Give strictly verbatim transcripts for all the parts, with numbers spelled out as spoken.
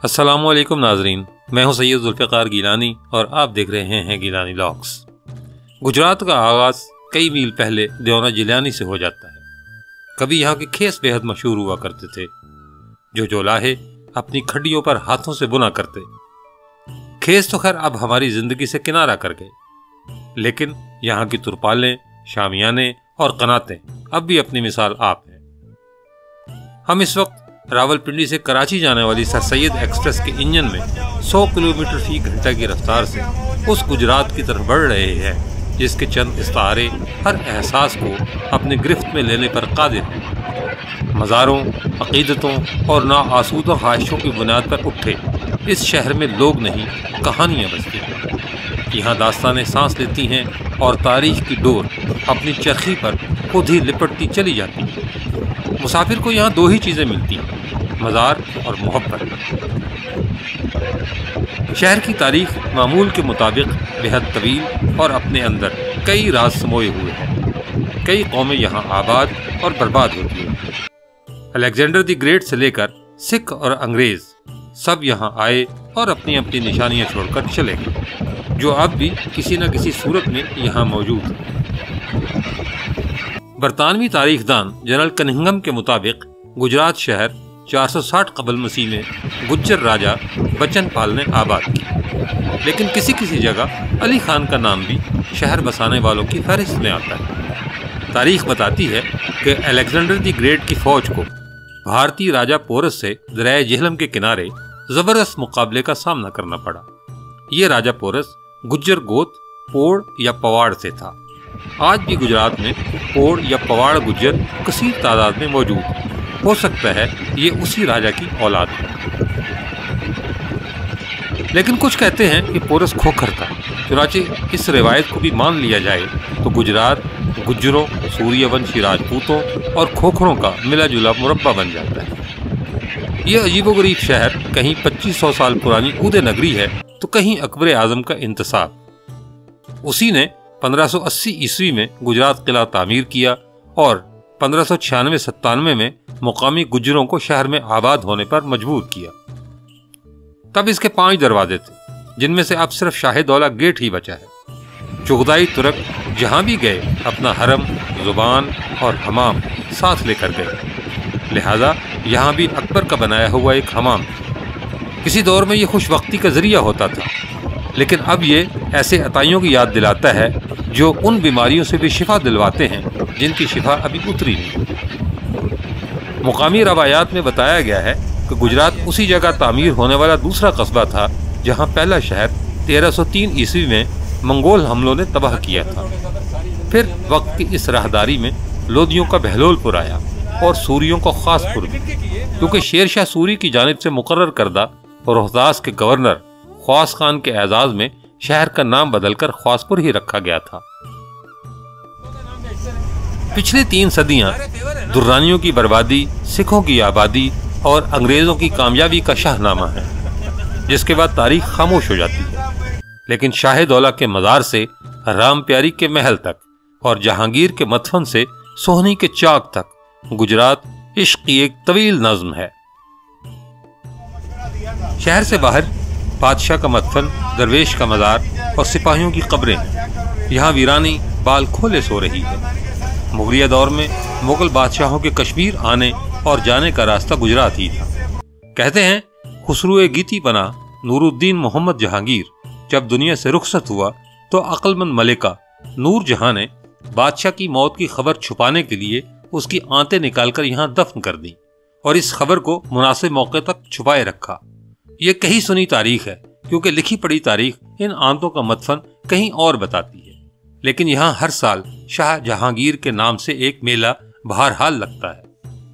السلام علیکم ناظرین، میں ہوں سید ذوالفقار گیلانی اور آپ دیکھ رہے ہیں گیلانی لاگس۔ گجرات کا آغاز کئی میل پہلے دیونا جیلانی سے ہو جاتا ہے۔ کبھی یہاں کے کھیس بے حد مشہور ہوا کرتے تھے، جو جولاہے اپنی کھڈیوں پر ہاتھوں سے بنا کرتے۔ کھیس تو خیر اب ہماری زندگی سے کنارہ کر گئے، لیکن یہاں کی ترپالیں، شامیانے اور قناتیں اب بھی اپنی مثال آپ ہیں۔ ہم اس وقت راول پنڈی سے کراچی جانے والی سر سید ایکسپریس کے انجن میں سو کلومیٹر فی گھنٹہ کی رفتار سے اس گجرات کی طرف بڑھ رہے ہیں جس کے چند استعارے ہر احساس کو اپنے گرفت میں لینے پر قادر ہیں۔ مزاروں، عقیدتوں اور ناآسودہ خواہشوں کی بنیاد پر اٹھے اس شہر میں لوگ نہیں، کہانیاں بستی ہیں۔ یہاں داستانیں سانس لیتی ہیں اور تاریخ کی ڈور اپنی چرخی پر خود ہی لپٹتی چلی جاتی ہے۔ مسافر کو یہاں دو ہی چیزیں ملتی ہیں، مزار اور محبت۔ شہر کی تاریخ معمول کے مطابق بے حد طویل اور اپنے اندر کئی راز سموئے ہوئے ہیں۔ کئی قومیں یہاں آباد اور برباد ہوتی ہیں۔ الیگزینڈر دی گریٹ سے لے کر سکھ اور انگریز سب یہاں آئے اور اپنی اپنی نشانیاں چھوڑ کر چلے گئے، جو اب بھی کسی نہ کسی صورت میں یہاں موجود ہیں۔ برطانوی تاریخ دان جنرل کننگھم کے مطابق گجرات شہر چار سو ساٹھ قبل مسیح میں گجر راجہ بچن پال نے آباد کی، لیکن کسی کسی جگہ علی خان کا نام بھی شہر بسانے والوں کی فہرست میں آتا ہے۔ تاریخ بتاتی ہے کہ الیگزینڈر دی گریٹ کی فوج کو بھارتی راجہ پورس سے دریائے جہلم کے کنارے زبردست مقابلے کا سامنا کرنا پڑا۔ یہ راجہ پورس گجر گوت، پوڑ یا پواڑ سے تھا۔ آج بھی گجرات میں پوڑ یا پواڑ گجر کثیر تعداد میں موجود ہیں۔ ہو سکتا ہے یہ اسی راجہ کی اولاد ہے، لیکن کچھ کہتے ہیں کہ پورس کھوکھر تھا۔ چنانچہ اس روایت کو بھی مان لیا جائے تو گجرات گجروں، سوریہ ونشی راجپوتوں اور کھوکھروں کا ملا جلا مربع بن جاتا ہے۔ یہ عجیب و غریب شہر کہیں پچیس سو سال پرانی اود نگری ہے تو کہیں اکبر اعظم کا انتصاب۔ اسی نے پندرہ سو اسی عیسوی میں گجرات قلعہ تعمیر کیا اور پندرہ سو چھیانوے ستانوے میں مقامی گجروں کو شہر میں آباد ہونے پر مجبور کیا۔ تب اس کے پانچ دروازے تھے، جن میں سے اب صرف شاہ دولہ گیٹ ہی بچا ہے۔ چغتائی ترک جہاں بھی گئے اپنا حرم، زبان اور حمام ساتھ لے کر گئے، لہذا یہاں بھی اکبر کا بنایا ہوا ایک حمام کسی دور میں یہ خوش وقتی کا ذریعہ ہوتا تھا، لیکن اب یہ ایسے عطائیوں کی یاد دلاتا ہے جو ان بیماریوں سے بھی شفا دلواتے ہیں جن کی شفا ابھی اتری نہیں۔ مقامی روایات میں بتایا گیا ہے کہ گجرات اسی جگہ تعمیر ہونے والا دوسرا قصبہ تھا جہاں پہلا شہر تیرہ سو تین عیسوی میں منگول حملوں نے تباہ کیا تھا۔ پھر وقت کی اس راہداری میں لودھیوں کا بہلول پور آیا اور سوریوں کا خاص پور بھی، کیونکہ شیر شاہ سوری کی جانب سے مقرر کردہ روہتاس کے گورنر خواص خان کے اعزاز میں شہر کا نام بدل کر خواص پور ہی رکھا گیا تھا۔ پچھلی تین صدیاں درانیوں کی بربادی، سکھوں کی آبادی اور انگریزوں کی کامیابی کا شاہ نامہ ہے، جس کے بعد تاریخ خاموش ہو جاتی ہے۔ لیکن شاہ دولہ کے مزار سے رام پیاری کے محل تک اور جہانگیر کے مدفن سے سوہنی کے چاک تک گجرات عشق کی ایک طویل نظم ہے۔ شہر سے باہر بادشاہ کا مدفن، درویش کا مزار اور سپاہیوں کی قبریں ہیں۔ یہاں ویرانی بال کھولے سو رہی ہے۔ مغلیہ دور میں مغل بادشاہوں کے کشمیر آنے اور جانے کا راستہ گجرات ہی تھا۔ کہتے ہیں خسرو گیتی پناہ نور الدین محمد جہانگیر جب دنیا سے رخصت ہوا تو عقل مند ملکہ نور جہاں نے بادشاہ کی موت کی خبر چھپانے کے لیے اس کی آنتیں نکال کر یہاں دفن کر دیں اور اس خبر کو مناسب موقع تک چھپائے رکھا۔ یہ کہی سنی تاریخ ہے، کیونکہ لکھی پڑھی تاریخ ان آنتوں کا مدفن کہیں اور بتاتی ہے، لیکن یہاں ہر سال شاہ جہانگیر کے نام سے ایک میلہ بہرحال لگتا ہے۔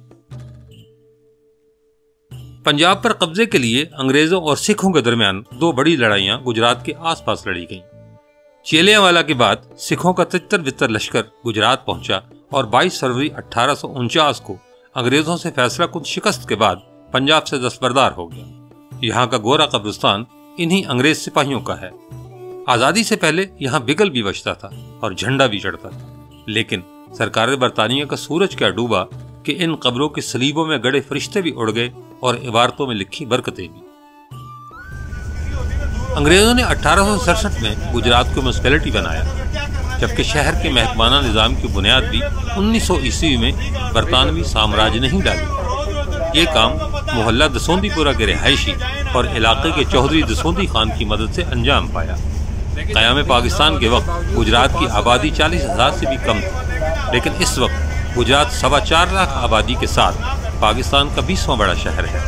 پنجاب پر قبضے کے لیے انگریزوں اور سکھوں کے درمیان دو بڑی لڑائیاں گجرات کے آس پاس لڑی گئیں۔ چیلیاں والا کے بعد سکھوں کا تتر بتر لشکر گجرات پہنچا اور بائیس فروری اٹھارہ سو انچاس کو انگریزوں سے فیصلہ کن شکست کے بعد پنجاب سے دستبردار ہو گیا۔ یہاں کا گورا قبرستان انہی انگریز سپاہیوں کا ہے۔ آزادی سے پہلے یہاں بگل بھی بجتا تھا اور جھنڈا بھی چڑھتا تھا، لیکن سرکار برطانیہ کا سورج کیا ڈوبا کہ ان قبروں کے سلیبوں میں گڑے فرشتے بھی اڑ گئے اور عبارتوں میں لکھی برکتیں بھی۔ انگریزوں نے اٹھارہ سو سڑسٹھ میں گجرات کو میونسپلٹی بنایا، جبکہ شہر کے محکمانہ نظام کی بنیاد بھی انیس سو عیسوی میں برطانوی سامراج نے ہی ڈالی۔ یہ کام محلہ دسوندی پورہ کے رہائشی اور علاقے کے چودھری دسوندی خان کی مدد سے انجام پایا۔ قیام پاکستان کے وقت گجرات کی آبادی چالیس ہزار سے بھی کم تھی، لیکن اس وقت گجرات سوا چار لاکھ آبادی کے ساتھ پاکستان کا بیسواں بڑا شہر ہے۔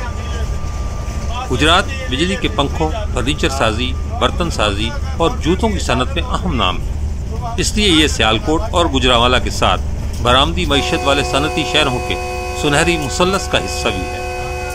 گجرات بجلی کے پنکھوں، فرنیچر سازی، برتن سازی اور جوتوں کی صنعت میں اہم نام ہے، اس لیے یہ سیالکوٹ اور گجرانوالہ کے ساتھ برآمدی معیشت والے صنعتی شہروں کے سنہری مثلث کا حصہ بھی ہے۔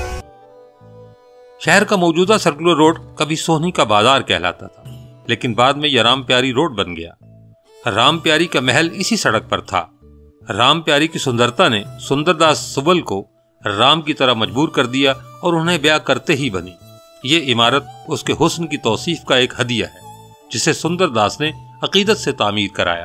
شہر کا موجودہ سرکولر روڈ کبھی سوہنی کا بازار کہلاتا تھا، لیکن بعد میں یہ رام پیاری روڈ بن گیا۔ رام پیاری کا محل اسی سڑک پر تھا۔ رام پیاری کی سندرتا نے سندر داس سبل کو رام کی طرح مجبور کر دیا اور انہیں بیاہ کرتے ہی بنی۔ یہ عمارت اس کے حسن کی توصیف کا ایک ہدیہ ہے، جسے سندر داس نے عقیدت سے تعمیر کرایا۔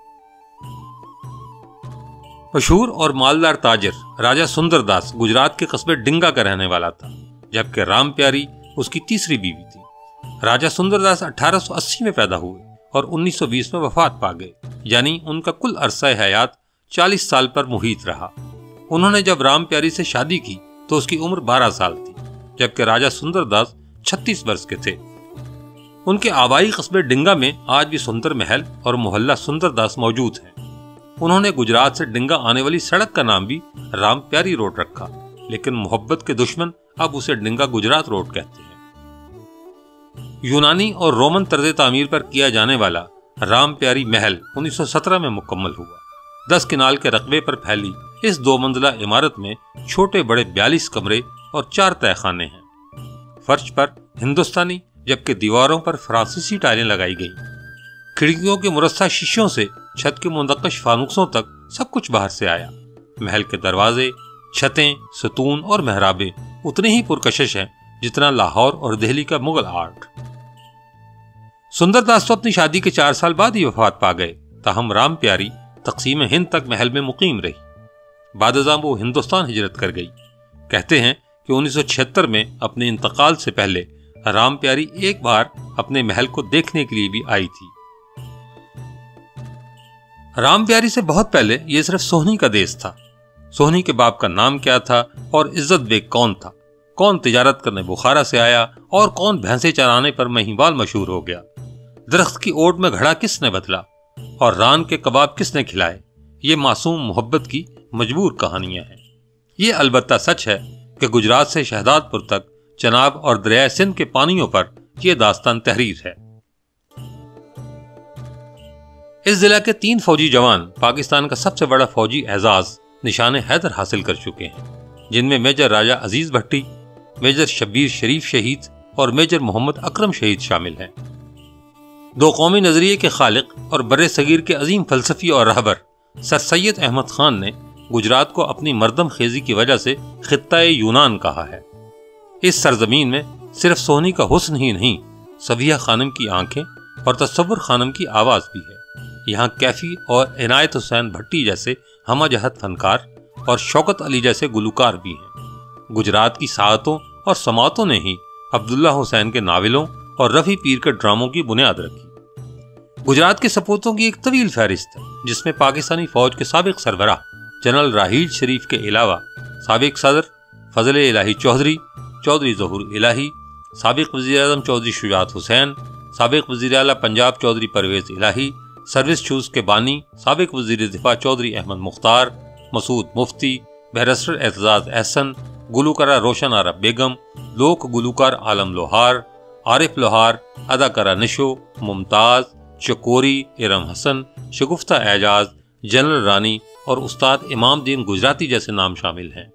مشہور اور مالدار تاجر راجہ سندر داس گجرات کے قصبے ڈنگا کا رہنے والا تھا، جبکہ رام پیاری اس کی تیسری بیوی تھی۔ راجہ سندر داس اٹھارہ سو اسی میں پیدا ہوئے اور انیس سو بیس میں وفات پا گئے، یعنی ان کا کل عرصہ حیات چالیس سال پر محیط رہا۔ انہوں نے جب رام پیاری سے شادی کی تو اس کی عمر بارہ سال تھی، جبکہ راجہ سندر داس چھتیس برس کے تھے۔ ان کے آبائی قصبے ڈنگا میں آج بھی سندر محل اور محلہ سندر داس موجود ہیں۔ انہوں نے گجرات سے ڈنگا آنے والی سڑک کا نام بھی رام پیاری روڈ رکھا، لیکن محبت کے دشمن اب اسے ڈنگا گجرات روڈ کہتے ہیں۔ یونانی اور رومن طرز تعمیر پر کیا جانے والا رام پیاری محل انیس سو سترہ میں مکمل ہوا۔ دس کنال کے رقبے پر پھیلی اس دو منزلہ عمارت میں چھوٹے بڑے بیالیس کمرے اور چار تہہ خانے ہیں۔ فرش پر ہندوستانی جبکہ دیواروں پر فرانسیسی ٹائلیں لگائی گئیں۔ کھڑکیوں کے مرصع شیشوں سے چھت کے منقش فانوسوں تک سب کچھ باہر سے آیا۔ محل کے دروازے، چھتیں، ستون اور محرابیں اتنے ہی پرکشش ہیں جتنا لاہور اور دہلی کا مغل آرٹ۔ سندر داس تو اپنی شادی کے چار سال بعد ہی وفات پا گئے، تاہم رام پیاری تقسیم ہند تک محل میں مقیم رہی۔ بعد ازاں وہ ہندوستان ہجرت کر گئی۔ کہتے ہیں کہ انیس سو چھہتر میں اپنے انتقال سے پہلے رام پیاری ایک بار اپنے محل کو دیکھنے کے لیے بھی آئی تھی۔ رام پیاری سے بہت پہلے یہ صرف سوہنی کا دیس تھا۔ سوہنی کے باپ کا نام کیا تھا اور عزت بیگ کون تھا؟ کون تجارت کرنے بخارا سے آیا اور کون بھینسے چرانے پر مہیوال مشہور ہو گیا؟ درخت کی اوٹ میں گھڑا کس نے بدلا اور ران کے کباب کس نے کھلائے؟ یہ معصوم محبت کی مجبور کہانیاں ہیں۔ یہ البتہ سچ ہے کہ گجرات سے شہداد پور تک چناب اور دریائے سندھ کے پانیوں پر یہ داستان تحریر ہے۔ اس ضلع کے تین فوجی جوان پاکستان کا سب سے بڑا فوجی اعزاز نشان حیدر حاصل کر چکے ہیں، جن میں میجر راجہ عزیز بھٹی، میجر شبیر شریف شہید اور میجر محمد اکرم شہید شامل ہیں۔ دو قومی نظریے کے خالق اور بر صغیر کے عظیم فلسفی اور رہبر سر سید احمد خان نے گجرات کو اپنی مردم خیزی کی وجہ سے خطہ یونان کہا ہے۔ اس سرزمین میں صرف سوہنی کا حسن ہی نہیں، سبیہ خانم کی آنکھیں اور تصور خانم کی آواز بھی ہے۔ یہاں کیفی اور عنایت حسین بھٹی جیسے ہمہ جہت فنکار اور شوکت علی جیسے گلوکار بھی ہیں۔ گجرات کی ساعتوں اور سماعتوں نے ہی عبداللہ حسین کے ناولوں اور رفیع پیر کے ڈراموں کی بنیاد رکھی۔ گجرات کے سپوتوں کی ایک طویل فہرست ہے، جس میں پاکستانی فوج کے سابق سربراہ جنرل راحیل شریف کے علاوہ سابق صدر فضل الہی چودھری، چودھری ظہور الہی، سابق وزیر اعظم چودھری شجاعت حسین، سابق وزیر اعلیٰ پنجاب چودھری پرویز الہی، سروس شوز کے بانی سابق وزیر دفاع چودھری احمد مختار، مسعود مفتی، بحرسر اعتزاز احسن، گلوکارہ روشن آرا بیگم، لوک گلوکار عالم لوہار، عارف لوہار، اداکارہ نشو، ممتاز، چکوری، ارم حسن، شگفتہ اعجاز، جنرل رانی اور استاد امام دین گجراتی جیسے نام شامل ہیں۔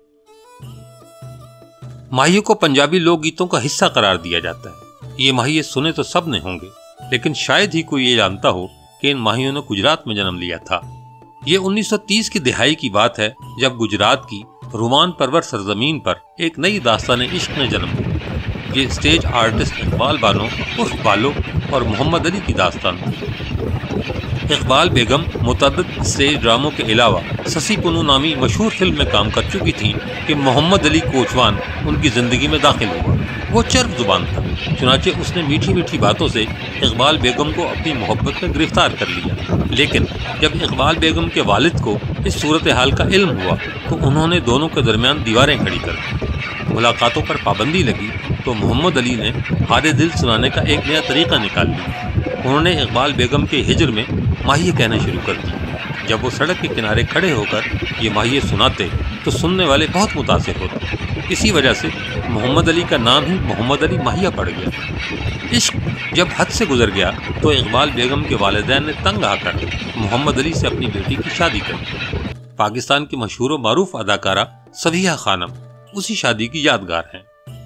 ماہیوں کو پنجابی لوک گیتوں کا حصہ قرار دیا جاتا ہے۔ یہ ماہیے سنے تو سب نے ہوں گے، لیکن شاید ہی کوئی یہ جانتا ہو کہ ان ماہیوں نے گجرات میں جنم لیا تھا۔ یہ انیس سو تیس کی دہائی کی بات ہے، جب گجرات کی رومان پرور سرزمین پر ایک نئی داستان عشق نے جنم لیا۔ یہ اسٹیج آرٹسٹ اقبال بانو عرف بالو اور محمد علی کی داستان تھی۔ اقبال بیگم متعدد اسٹیج ڈراموں کے علاوہ سسی پنو نامی مشہور فلم میں کام کر چکی تھیں کہ محمد علی کوچوان ان کی زندگی میں داخل ہوا۔ वो चर्ब जुबान था, चुनाचे उसने मीठी मीठी बातों से इकबाल बेगम को अपनी मोहब्बत में गिरफ्तार कर लिया। लेकिन जब इकबाल बेगम के वालिद को इस सूरत हाल का इल्म हुआ तो उन्होंने दोनों के दरमियान दीवारें खड़ी कर दी। मुलाकातों पर पाबंदी लगी तो मोहम्मद अली ने हारे दिल सुनाने का एक नया तरीका निकाल लिया। उन्होंने इकबाल बेगम के हिजर में माहिए कहना शुरू कर दी। जब वो सड़क के किनारे खड़े होकर ये माहिए सुनाते तो सुनने वाले बहुत मुतासिर होते। इसी वजह से मोहम्मद अली का नाम ही मोहम्मद अली माहिया पड़ गया। इश्क जब हद से गुजर गया तो इकबाल बेगम के वालिदैन ने तंग आकर मोहम्मद अली से अपनी बेटी की शादी कर दी। पाकिस्तान की मशहूर मारूफ अदाकारा सबिहा खानम उसी शादी की यादगार हैं।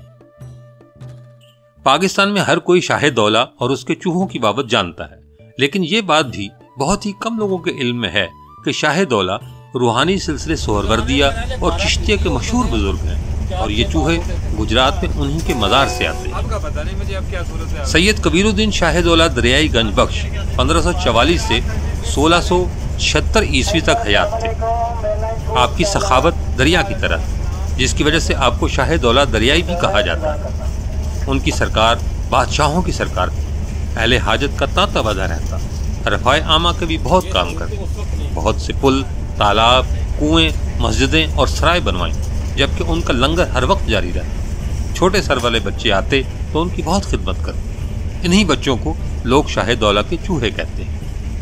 पाकिस्तान में हर कोई शाह दौला और उसके चूहों की बाबत जानता है, लेकिन ये बात भी बहुत ही कम लोगों के इल्म में है कि शाह दौला रूहानी सिलसिले सोहरवर्दिया और चिश्तिया के मशहूर बुजुर्ग हैं और ये चूहे गुजरात में उन्हीं के मज़ार से आते हैं। सैयद कबीरुद्दीन शाह दौला दरियाई गंज बख्श पंद्रह सौ चवालीस से सोलह सौ छिहत्तर ईस्वी तक हयात थे। आपकी सखावत दरिया की तरह, जिसकी वजह से आपको शाह दौला दरियाई भी कहा जाता है। उनकी सरकार बादशाहों की सरकार थी। अहले हाजत का तांता बजा रहता, रफ़ाए आमा के भी बहुत काम करते। बहुत से पुल, तालाब, कुएं, मस्जिदें और सराय बनवाई, जबकि उनका लंगर हर वक्त जारी रहता। छोटे सर वाले बच्चे आते तो उनकी बहुत खिदमत करते। इन्हीं बच्चों को लोग शाह दौला के चूहे कहते हैं।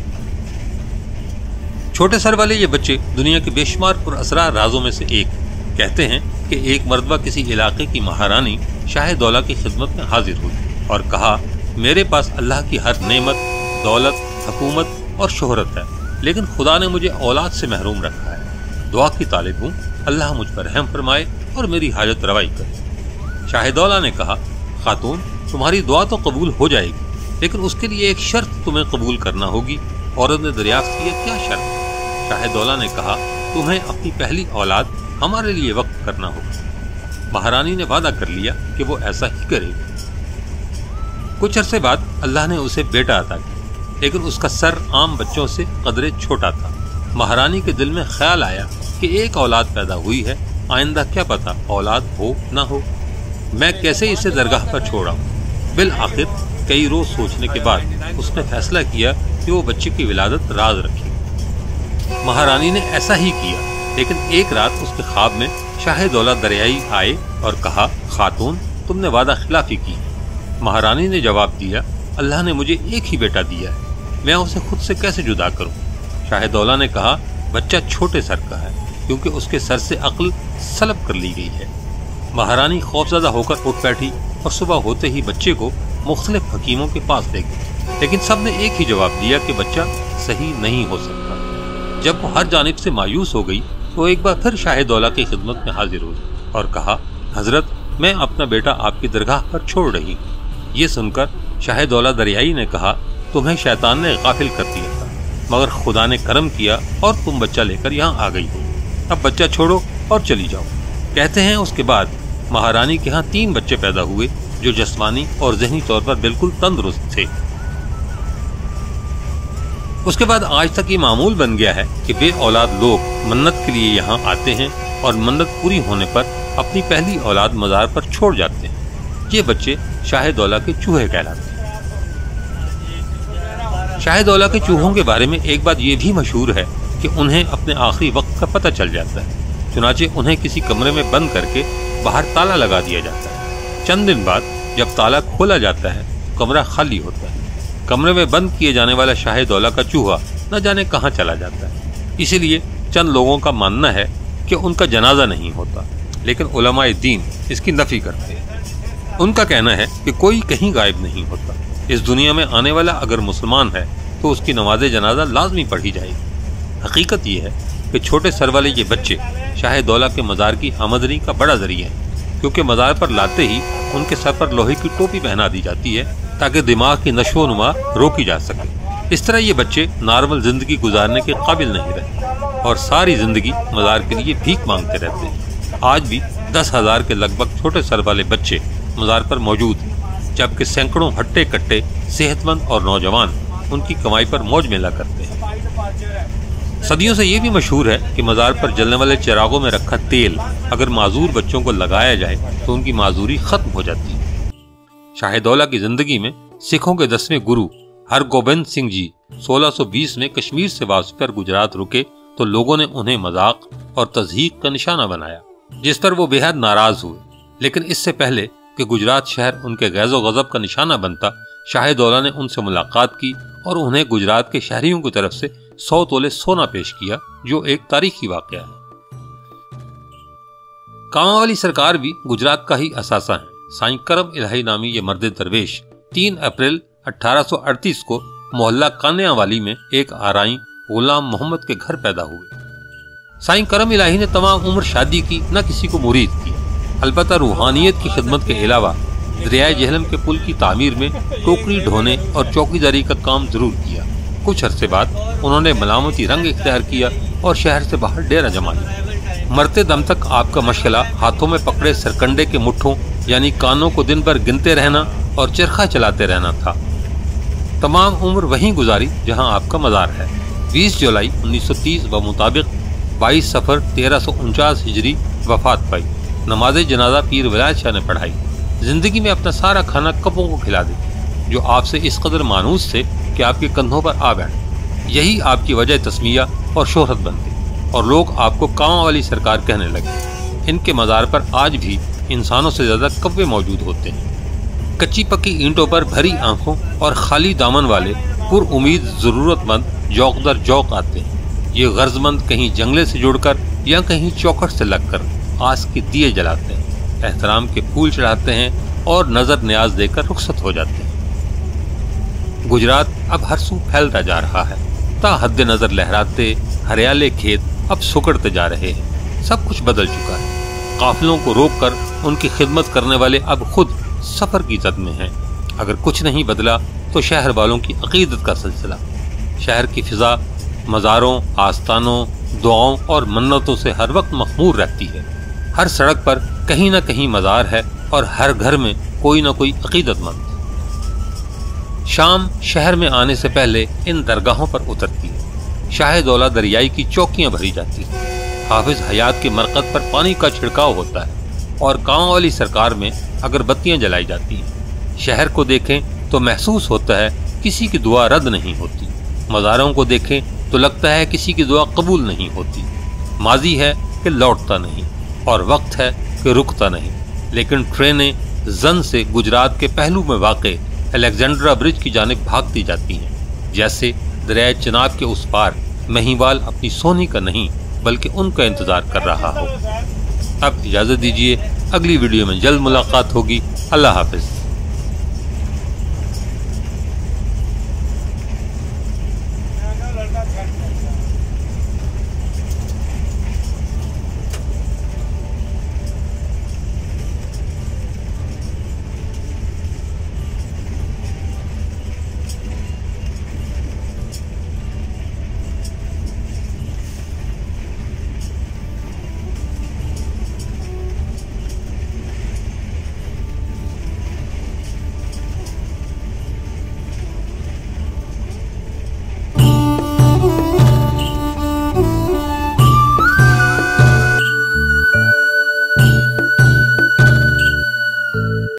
छोटे सर वाले ये बच्चे दुनिया के बेशुमार पुरअसरार राजों में से एक। कहते हैं कि एक मर्तबा किसी इलाके की महारानी शाह दौला की खिदमत में हाजिर हुई और कहा, मेरे पास अल्लाह की हर नेमत, दौलत, हुकूमत और शोहरत है, लेकिन खुदा ने मुझे औलाद से महरूम रखा है। दुआ की तालिब हूँ, अल्लाह मुझ पर रहम फरमाए और मेरी हाजत रवाई करे। शाह दौला ने कहा, खातून, तुम्हारी दुआ तो कबूल हो जाएगी, लेकिन उसके लिए एक शर्त तुम्हें कबूल करना होगी। औरत ने दरियाफ्त किया, क्या शर्त? शाह दौला ने कहा, तुम्हें अपनी पहली औलाद हमारे लिए वक्फ करना होगा। महारानी ने वादा कर लिया कि वो ऐसा ही करेगी। कुछ अरसे बाद अल्लाह ने उसे बेटा अता किया, लेकिन उसका सर आम बच्चों से कदरे छोटा था। महारानी के दिल में ख्याल आया कि एक औलाद पैदा हुई है, आइंदा क्या पता औलाद हो ना हो, मैं कैसे इसे दरगाह पर छोड़ा। बिल आखिर कई रोज सोचने के बाद उसने फैसला किया कि वो बच्चे की विलादत राज रखेगी। महारानी ने ऐसा ही किया, लेकिन एक रात उसके ख्वाब में शाह दौला दरियाई आए और कहा, खातून, तुमने वादा खिलाफी की। महारानी ने जवाब दिया, अल्लाह ने मुझे एक ही बेटा दिया है, मैं उसे खुद से कैसे जुदा करूं। शाह दौला ने कहा, बच्चा छोटे सर का है, क्योंकि उसके सर से अक्ल सलब कर ली गई है। महारानी खौफजदा होकर उठ बैठी और सुबह होते ही बच्चे को मुख्तलिफ हकीमों के पास ले गई, लेकिन सब ने एक ही जवाब दिया कि बच्चा सही नहीं हो सकता। जब वो हर जानिब से मायूस हो गई तो एक बार फिर शाह दौला की खिदमत में हाजिर हुई और कहा, हजरत, मैं अपना बेटा आपकी दरगाह पर छोड़ रही। ये सुनकर शाह दौला दरियाई ने कहा, तुम्हें शैतान ने गाफिल कर दिया था, मगर खुदा ने करम किया और तुम बच्चा लेकर यहाँ आ गई हो। अब बच्चा छोड़ो और चली जाओ। कहते हैं उसके बाद महारानी के यहाँ तीन बच्चे पैदा हुए जो जिस्मानी और जहनी तौर पर बिल्कुल तंदुरुस्त थे। उसके बाद आज तक ये मामूल बन गया है कि बे औलाद लोग मन्नत के लिए यहाँ आते हैं और मन्नत पूरी होने पर अपनी पहली औलाद मज़ार पर छोड़ जाते हैं। ये बच्चे शाह दौला के चूहे कहलाते हैं। शाह दौला के चूहों के बारे में एक बात ये भी मशहूर है कि उन्हें अपने आखिरी वक्त का पता चल जाता है। चुनाचे उन्हें किसी कमरे में बंद करके बाहर ताला लगा दिया जाता है। चंद दिन बाद जब ताला खोला जाता है, कमरा खाली होता है। कमरे में बंद किए जाने वाला शाह दौला का चूहा न जाने कहाँ चला जाता है। इसीलिए चंद लोगों का मानना है कि उनका जनाजा नहीं होता, लेकिन उलमाए दीन इसकी नफी करते हैं। उनका कहना है कि कोई कहीं गायब नहीं होता। इस दुनिया में आने वाला अगर मुसलमान है तो उसकी नमाज जनाजा लाजमी पढ़ी जाएगी। हकीकत यह है कि छोटे सर वाले ये बच्चे शाह दौला के मज़ार की आमदनी का बड़ा जरिया है, क्योंकि मज़ार पर लाते ही उनके सर पर लोहे की टोपी पहना दी जाती है ताकि दिमाग की नशो नुमा रोकी जा सके। इस तरह ये बच्चे नॉर्मल जिंदगी गुजारने के काबिल नहीं रहते और सारी जिंदगी मज़ार के लिए भीख मांगते रहते हैं। आज भी दस हजार के लगभग छोटे सर वाले बच्चे मज़ार पर मौजूद हैं, जबकि सैकड़ों हट्टे कट्टे सेहतमंद और नौजवान उनकी कमाई पर मौज मेला करते हैं। सदियों से ये भी मशहूर है कि मज़ार पर जलने वाले चिरागों में रखा तेल अगर माजूर बच्चों को लगाया जाए तो उनकी माजूरी खत्म हो जाती है। शाह दौला की जिंदगी में सिखों के दसवें गुरु हरगोबिंद सिंह जी सोलह सौ बीस में कश्मीर से वापसी पर गुजरात रुके तो लोगों ने उन्हें मजाक और तज़हीक का निशाना बनाया, जिस पर वो बेहद नाराज हुए। लेकिन इससे पहले कि गुजरात शहर उनके गैज़ो गज़ब का निशाना बनता, शाह दौला ने उनसे मुलाकात की और उन्हें गुजरात के शहरियों की तरफ से सौ तोले सोना पेश किया, जो एक तारीखी वाक़या है। कामावाली सरकार भी गुजरात का ही असासा है। साईं करम इलाही नामी ये मर्द दरवेश तीन अप्रैल अठारह सौ अड़तीस को मोहल्ला कान्यावाली में एक आराई गुलाम मोहम्मद के घर पैदा हुए। साईं करम इलाही ने तमाम उम्र शादी की, न किसी को मुरीद किया। अलबत्ता रूहानियत की खिदमत के अलावा दरियाए जेहलम के पुल की तामीर में टोकरी ढोने और चौकीदारी का काम जरूर किया। कुछ अरसे बाद उन्होंने मलामती रंग इख्तियार किया और शहर से बाहर डेरा जमा लिया। मरते दम तक आपका मशगला हाथों में पकड़े सरकंडे के मुट्ठों यानी कानों को दिन भर गिनते रहना और चरखा चलाते रहना था। तमाम उम्र वहीं गुजारी जहां आपका मज़ार है। बीस जुलाई उन्नीस सौ तीस व मुताबिक बाईस सफर तेरह सौ उनचास हिजरी वफात पाई। नमाज जनाजा पीर विलायत शाह ने पढ़ाई। जिंदगी में अपना सारा खाना कपों को खिला दी, जो आपसे इस कदर मानूस थे कि आपके कंधों पर आ बैठे। यही आपकी वजह तस्मिया और शोहरत बनती और लोग आपको कामावाली सरकार कहने लगे। इनके मज़ार पर आज भी इंसानों से ज़्यादा कव्वे मौजूद होते हैं। कच्ची पक्की ईंटों पर भरी आंखों और खाली दामन वाले पुर उम्मीद ज़रूरतमंद जौक दर जौक आते हैं। ये गर्जमंद कहीं जंगले से जुड़कर या कहीं चौखट से लगकर आस के दिए जलाते हैं, एहतराम के फूल चढ़ाते हैं और नजर न्याज देकर रुखसत हो जाते हैं। गुजरात अब हर सू फैलता जा रहा है। ता हद नजर लहराते हरियाले खेत अब सुकड़ते जा रहे हैं। सब कुछ बदल चुका है। काफिलों को रोककर उनकी खिदमत करने वाले अब खुद सफर की जद में हैं। अगर कुछ नहीं बदला तो शहर वालों की अकीदत का सिलसिला। शहर की फिजा मज़ारों, आस्तानों, दुआओं और मन्नतों से हर वक्त मखमूर रहती है। हर सड़क पर कहीं ना कहीं मज़ार है और हर घर में कोई ना कोई अकीदतमंद। शाम शहर में आने से पहले इन दरगाहों पर उतरती है। शाह दौला दरियाई की चौकियां भरी जाती हैं। हाफिज हयात के मरकत पर पानी का छिड़काव होता है और कामावाली सरकार में अगरबत्तियां जलाई जाती हैं। शहर को देखें तो महसूस होता है किसी की दुआ रद्द नहीं होती। मज़ारों को देखें तो लगता है किसी की दुआ कबूल नहीं होती। माजी है कि लौटता नहीं और वक्त है कि रुकता नहीं। लेकिन ट्रेनें जन से गुजरात के पहलू में वाक़े अलेक्जेंड्रा ब्रिज की जानिब भागती जाती हैं, जैसे दरियाए चिनाब के उस पार महिवाल अपनी सोनी का नहीं बल्कि उनका इंतजार कर रहा हो। अब इजाज़त दीजिए, अगली वीडियो में जल्द मुलाकात होगी। अल्लाह हाफिज।